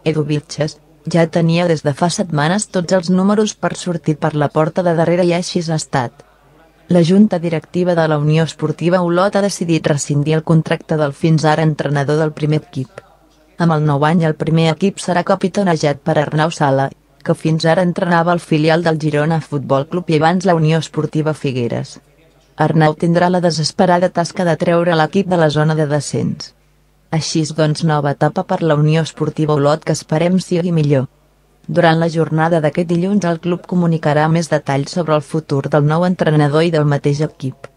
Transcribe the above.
Edu Vilches, ja tenia des de fa setmanes tots els números per sortir per la porta de darrere i així ha estat. La junta directiva de la Unió Esportiva Olot ha decidit rescindir el contracte del fins ara entrenador del primer equip. Amb el nou any el primer equip serà capitanejat per Arnau Sala, que fins ara entrenava el filial del Girona Futbol Club i abans la Unió Esportiva Figueres. Arnau tindrà la desesperada tasca de treure l'equip de la zona de descens. Així doncs nova etapa per la Unió Esportiva Olot que esperem sigui millor. Durant la jornada d'aquest dilluns el club comunicarà més detalls sobre el futur del nou entrenador i del mateix equip.